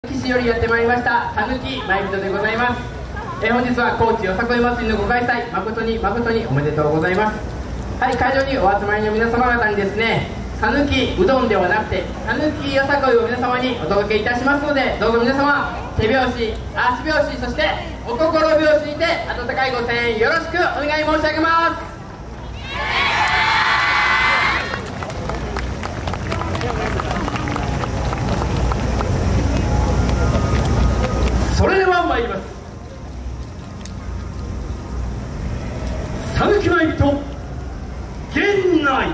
岸よりやってまいりましたさぬきまいびとでございます。本日は高知よさこい祭りのご開催誠におめでとうございます。はい、会場にお集まりの皆様方にですね、さぬきうどんではなくてさぬきよさこいを皆様にお届けいたしますので、どうぞ皆様手拍子、足拍子、そしてお心拍子にて温かいご声援よろしくお願い申し上げます。それでは参ります。さぬきまいびと源内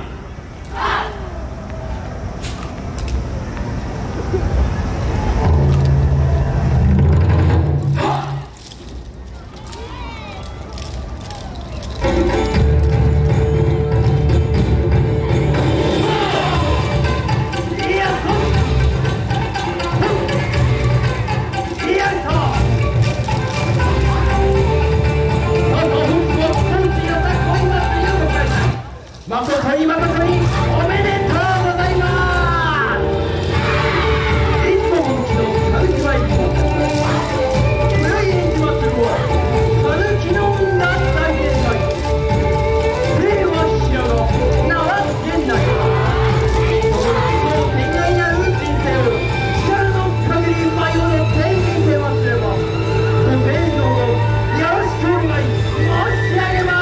誠におめでとうございます。いつも本気のさぬきまいびと村井演じまするはさぬきの女大現代生は平が名は現代、そのそう天外なる人生を力の限り舞い降りてみせますれば、ご清聴をよろしくお願い申し上げます。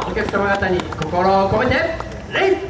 お客様方に心を込めて礼。